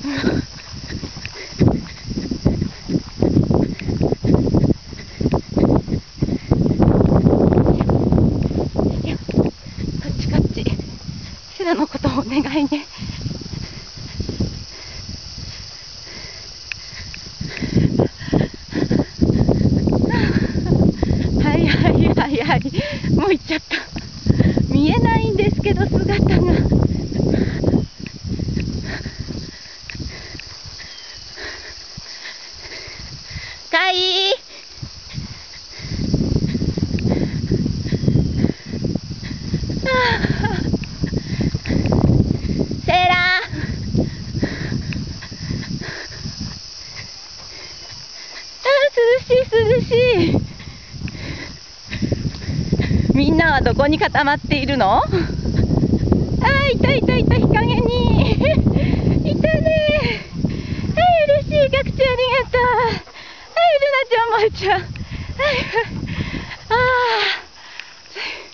セラのことをお願いね。はいはいはいはい、もう行っちゃった。見えないんですけど姿が。かいセーラ涼しい涼しい。みんなはどこに固まっているの？いたいたいた、日陰にいたね。嬉しい、ガクちゃんありがとう。ルナちゃん、まいちゃん。